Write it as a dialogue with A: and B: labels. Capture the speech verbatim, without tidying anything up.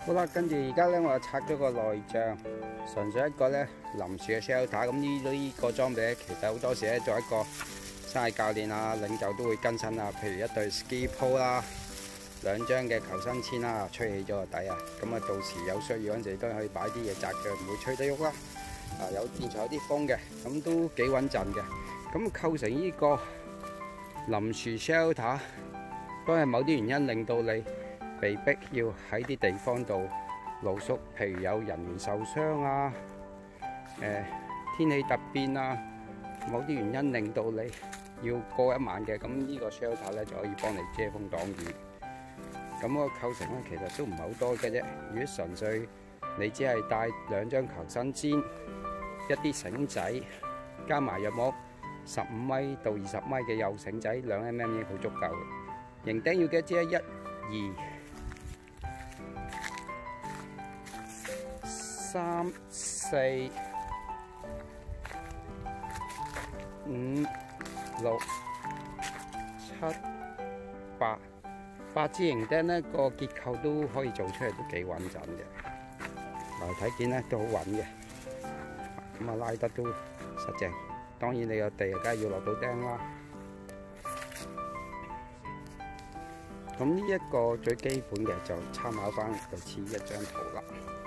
A: 好啦，跟住而家咧，我拆咗個內帳，純粹一個咧臨時嘅 shelter。咁呢呢個裝備咧，其實好多時咧做一個生涯教練啊、領袖都會更新啊。譬如一對 ski pole 啦，兩張嘅求生氈啦，吹起咗個底啊。咁啊，到時有需要嗰陣時都可以擺啲嘢擲佢，唔會吹得喐啦。啊，有現場有啲風嘅，咁都幾穩陣嘅。咁構成呢個臨時 shelter， 都係某啲原因令到你被逼要喺啲地方度露宿，譬如有人員受傷啊，誒、呃、天氣突變啊，某啲原因令到你要過一晚嘅，咁呢個 shelter 咧就可以幫你遮風擋雨。咁個構成咧其實都唔係好多嘅啫。如果純粹你只係帶兩張求生氈、一啲繩仔，加埋約莫十五米到二十米嘅幼繩仔，兩 mm 已經好足夠嘅。營釘要幾多支？一、二、三、四、五、六、七、八，八支營釘呢個結構都可以做出嚟，都幾穩陣嘅。嗱，睇見咧都好穩嘅，咁啊拉得都實淨。當然你個地梗係要落到釘啦。咁呢一個最基本嘅就參考翻類似一張圖啦。